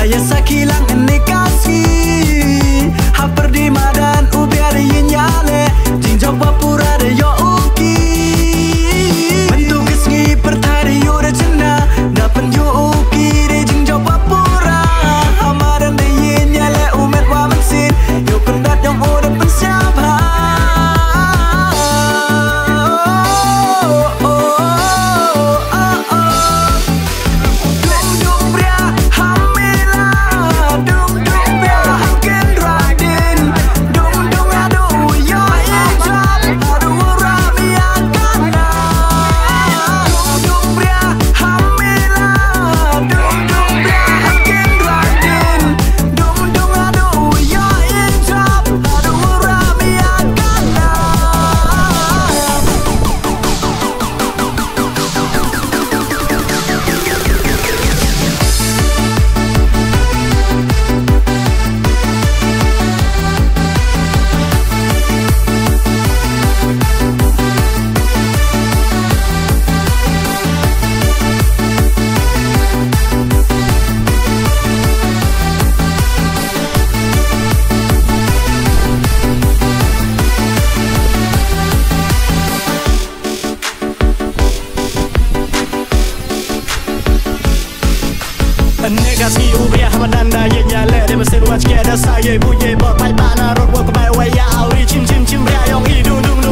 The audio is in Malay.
ya sakilang ene kasih haper di madan ubiar yinyale jinjok papura de yo uki bentuk kesngi pertari yo de cena dapen yo uki de jinjok papura hamaran de yinyale umet wa mensin yo pendat yang ode pensiapa Negasi ubia hamadanda ye nyale de mesin watch get asai ye buye bot pai bana rot wo ko bai wa ya auri chim chim chim ria yong i dung dung